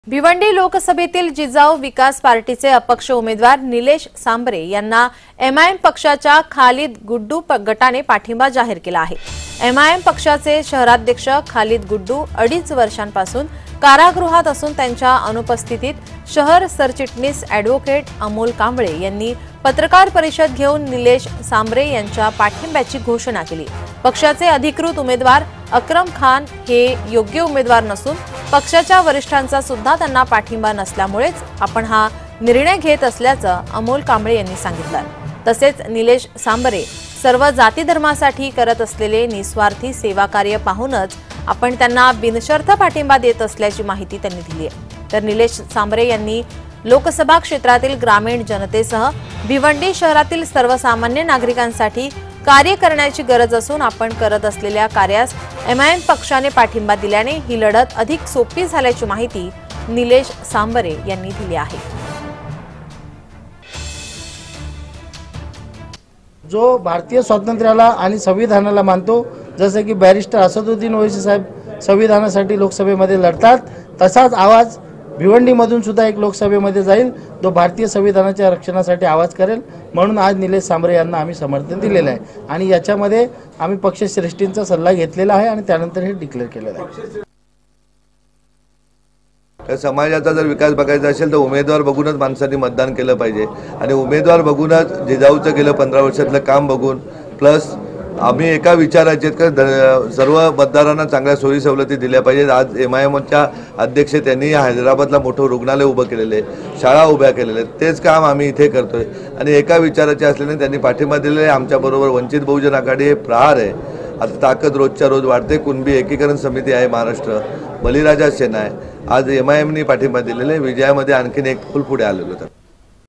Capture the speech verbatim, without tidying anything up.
भिवंडी लोकसभेतील जिजाऊ विकास पार्टीचे अपक्ष उमेदवार निलेश सांबरे यांना एमआयएम पक्षाच्या खालिद गुड्डू गटाने पाठिंबा जाहीर केला आहे। एमआयएम पक्षाचे शहराध्यक्ष खालिद गुड्डू अडीच वर्षांपासून कारागृहात असून त्यांच्या अनुपस्थितीत शहर सरचिटणीस ॲडव्होकेट अमोल कांबळे यांनी पत्रकार परिषद घेऊन निलेश सांबरे यांच्या पाठिंब्याची घोषणा केली। पक्षाचे अधिकृत उमेदवार अक्रम खान हे योग्य उमेदवार नसून पक्षाच्या वरिष्ठांचा सुद्धा त्यांना पाठिंबा नसल्यामुळेच आपण हा निर्णय घेत असल्याचं अमोल कांबळे यांनी सांगितलं। तसेच निलेश सांबरे सर्व जाती धर्मासाठी करत असलेले निस्वार्थी सेवा कार्य पाहूनच आपण त्यांना बिनशर्त पाठिंबा देत असल्याची माहिती त्यांनी दिली आहे। तर निलेश सांबरे यांनी लोकसभा क्षेत्रातील ग्रामीण जनतेसह भिवंडी शहरातील सर्वसामान्य नागरिकांसाठी कार्य करण्याची गरज असून आपण करत असलेल्या कार्यास एमआयएम पक्षाने पाठिंबा दिल्याने ही लढत अधिक सोपी झाल्याची माहिती निलेश सांबरे यांनी दिली आहे। जो भारतीय स्वातंत्र्याला आणि संविधानाला मानतो, जसे की बॅरिस्टर असदुद्दीन ओवैसी साहेब संविधानासाठी लोकसभेमध्ये लढतात, तसाच आवाज भिवंडीमधून सुद्धा एक लोकसभेमध्ये जाईल जो भारतीय संविधानाच्या रक्षणासाठी आवाज करेल। म्हणून आज निलेश सांबरे यांना आम्ही समर्थन दिलेलं आहे आणि याच्यामध्ये आम्ही पक्षश्रेष्ठींचा सल्ला घेतलेला आहे आणि त्यानंतर हे डिक्लेअर केलेलं आहे। तर समाजाचा जर विकास बघायचा असेल तर उमेदवार बघूनच माणसांनी मतदान केलं पाहिजे आणि उमेदवार बघूनच जिजाऊचं गेलं पंधरा वर्षातलं काम बघून प्लस आम्ही एका विचाराचे का सर्व मतदारांना चांगल्या सोयी सवलती दिल्या पाहिजेत। आज एम आय एमच्या अध्यक्ष त्यांनी हैदराबादला मोठं रुग्णालय उभं केलेलं आहे, शाळा उभ्या केलेल्या आहेत, तेच काम आम्ही इथे करतोय आणि एका विचाराचे असल्याने त्यांनी पाठिंबा दिलेला आहे। आमच्याबरोबर वंचित बहुजन आघाडी आहे, प्रहार आहे, आता ताकद रोजच्या रोज वाढते, कुणबी एकीकरण समिती आहे महाराष्ट्र, बलिराजा सेना आहे। आज एम आय एमनी पाठिंबा दिलेला आहे, विजयामध्ये आणखीन एक फूल पुढे आलेलं होतं।